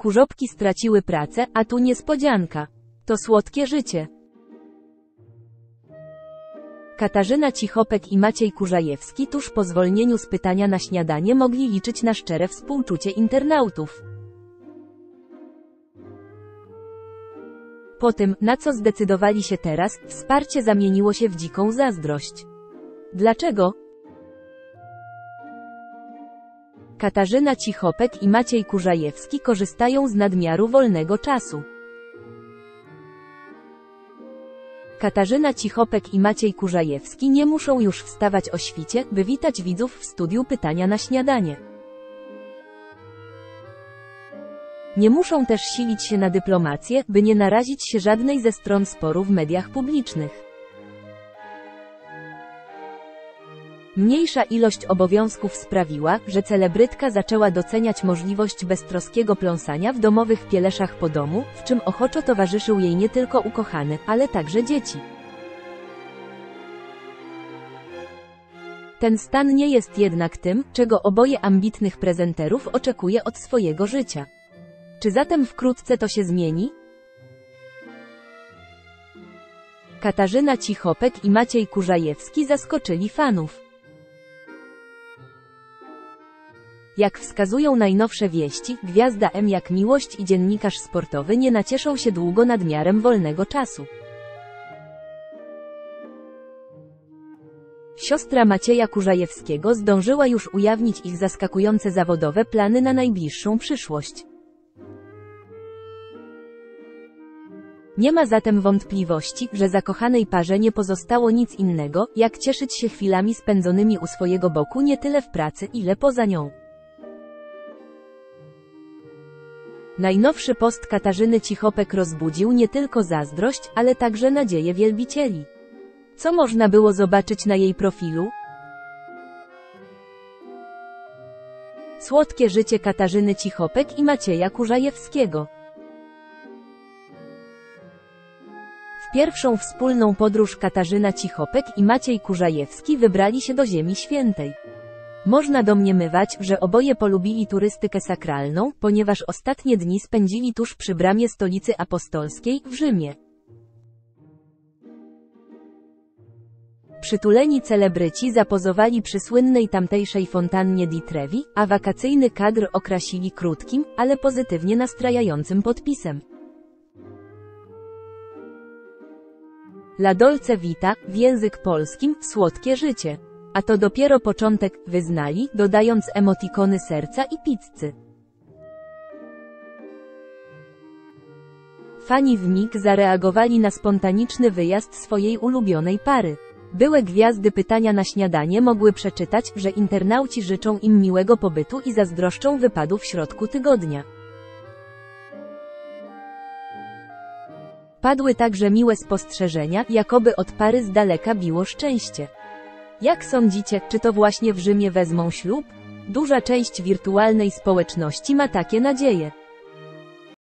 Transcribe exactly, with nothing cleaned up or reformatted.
Kurzopki straciły pracę, a tu niespodzianka. To słodkie życie. Katarzyna Cichopek i Maciej Kurzajewski tuż po zwolnieniu z pytania na śniadanie mogli liczyć na szczere współczucie internautów. Po tym, na co zdecydowali się teraz, wsparcie zamieniło się w dziką zazdrość. Dlaczego? Katarzyna Cichopek i Maciej Kurzajewski korzystają z nadmiaru wolnego czasu. Katarzyna Cichopek i Maciej Kurzajewski nie muszą już wstawać o świcie, by witać widzów w studiu pytania na śniadanie. Nie muszą też silić się na dyplomację, by nie narazić się żadnej ze stron sporu w mediach publicznych. Mniejsza ilość obowiązków sprawiła, że celebrytka zaczęła doceniać możliwość beztroskiego pląsania w domowych pieleszach po domu, w czym ochoczo towarzyszył jej nie tylko ukochany, ale także dzieci. Ten stan nie jest jednak tym, czego oboje ambitnych prezenterów oczekuje od swojego życia. Czy zatem wkrótce to się zmieni? Katarzyna Cichopek i Maciej Kurzajewski zaskoczyli fanów. Jak wskazują najnowsze wieści, gwiazda M jak Miłość i dziennikarz sportowy nie nacieszą się długo nadmiarem wolnego czasu. Siostra Macieja Kurzajewskiego zdążyła już ujawnić ich zaskakujące zawodowe plany na najbliższą przyszłość. Nie ma zatem wątpliwości, że zakochanej parze nie pozostało nic innego, jak cieszyć się chwilami spędzonymi u swojego boku nie tyle w pracy, ile poza nią. Najnowszy post Katarzyny Cichopek rozbudził nie tylko zazdrość, ale także nadzieję wielbicieli. Co można było zobaczyć na jej profilu? Słodkie życie Katarzyny Cichopek i Macieja Kurzajewskiego. W pierwszą wspólną podróż Katarzyna Cichopek i Maciej Kurzajewski wybrali się do Ziemi Świętej. Można domniemywać, że oboje polubili turystykę sakralną, ponieważ ostatnie dni spędzili tuż przy bramie stolicy apostolskiej, w Rzymie. Przytuleni celebryci zapozowali przy słynnej tamtejszej fontannie di Trevi, a wakacyjny kadr okrasili krótkim, ale pozytywnie nastrajającym podpisem. La Dolce Vita, w język polskim, słodkie życie. A to dopiero początek, wyznali, dodając emotikony serca i pizzy. Fani w mig zareagowali na spontaniczny wyjazd swojej ulubionej pary. Byłe gwiazdy pytania na śniadanie mogły przeczytać, że internauci życzą im miłego pobytu i zazdroszczą wypadu w środku tygodnia. Padły także miłe spostrzeżenia, jakoby od pary z daleka biło szczęście. Jak sądzicie, czy to właśnie w Rzymie wezmą ślub? Duża część wirtualnej społeczności ma takie nadzieje.